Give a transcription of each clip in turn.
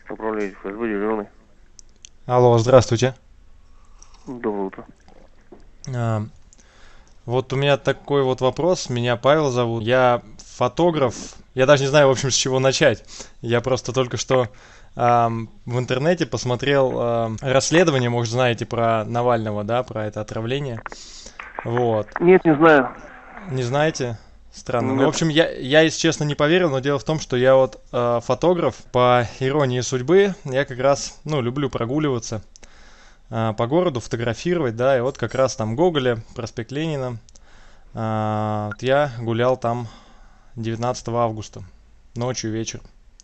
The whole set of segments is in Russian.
Управляющий ФСБ Дежурный. Алло, здравствуйте. Доброе утро. А, Вот у меня такой вот вопрос. Меня Павел зовут. Я фотограф. Я даже не знаю, в общем, с чего начать. Я просто только что в интернете посмотрел расследование, может, знаете, про Навального, да, про это отравление. Вот. Нет, не знаю. Не знаете? Странно. Ну, в Нет. общем, я, если честно, не поверил, но дело в том, что я вот фотограф, по иронии судьбы, я как раз, ну, люблю прогуливаться по городу, фотографировать, да, и вот как раз там Гоголя, проспект Ленина, вот я гулял там 19 августа, ночью, вечер.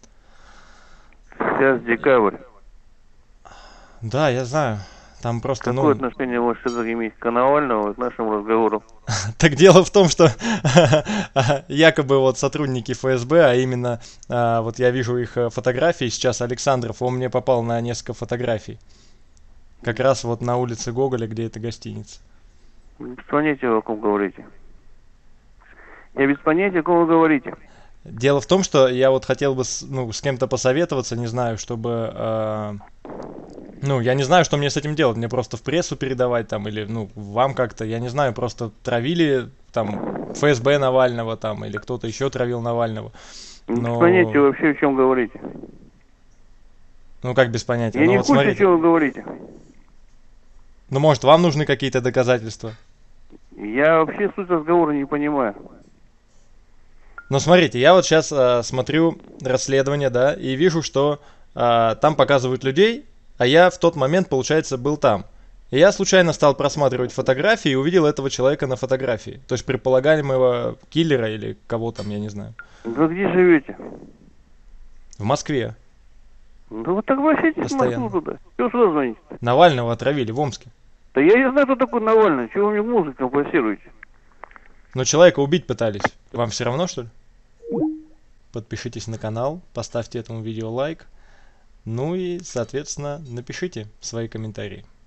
Сейчас декабрь. Да, я знаю, там просто, Какое ну, отношение может человек иметь к Навальному и к нашему разговору? так дело в том, что якобы вот сотрудники ФСБ, а именно, вот я вижу их фотографии, сейчас Александров, он мне попал на несколько фотографий, как раз вот на улице Гоголя, где эта гостиница. Без понятия, о ком говорите. Я без понятия, о ком вы говорите. Дело в том, что я вот хотел бы ну, с кем-то посоветоваться, не знаю, чтобы... ну, я не знаю, что мне с этим делать. Мне просто в прессу передавать там или, ну, вам как-то, я не знаю, просто травили там ФСБ Навального там или кто-то еще травил Навального. Без понятия Но, вообще, о чем говорите. ну, как без понятия. Я Ну, не в вот курсе, о смотрите. чем вы говорите. Ну, может, вам нужны какие-то доказательства? Я вообще суть разговора не понимаю. Но смотрите, я вот сейчас смотрю расследование, да, и вижу, что там показывают людей, а я в тот момент, получается, был там. И я случайно стал просматривать фотографии и увидел этого человека на фотографии. То есть предполагаемого киллера или кого там, я не знаю. Вы где живете? В Москве Да вы так обращайтесь в Москву постоянно. туда. Чего сюда звоните? Навального отравили в Омске. Да я не знаю, кто такой Навальный. Чего вы мне музыку компенсируете? Но человека убить пытались. Вам все равно, что ли? Подпишитесь на канал, поставьте этому видео лайк. Ну и, соответственно, напишите свои комментарии.